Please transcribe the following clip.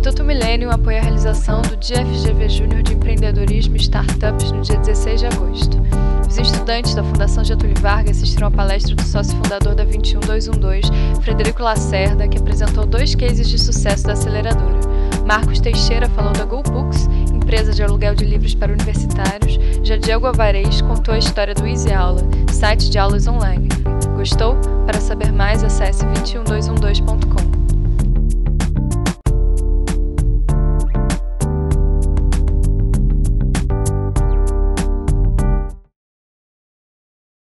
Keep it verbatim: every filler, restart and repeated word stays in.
Instituto Millennium apoia a realização do Dia F G V Júnior de Empreendedorismo e Startups no dia dezesseis de agosto. Os estudantes da Fundação Getúlio Vargas assistiram à palestra do sócio fundador da vinte e um dois um dois, Frederico Lacerda, que apresentou dois cases de sucesso da aceleradora. Marcos Teixeira falou da GoBooks, empresa de aluguel de livros para universitários. Já Diego Alvarez contou a história do Easy Aula, site de aulas online. Gostou? Para saber mais, acesse vinte e um dois um dois ponto com.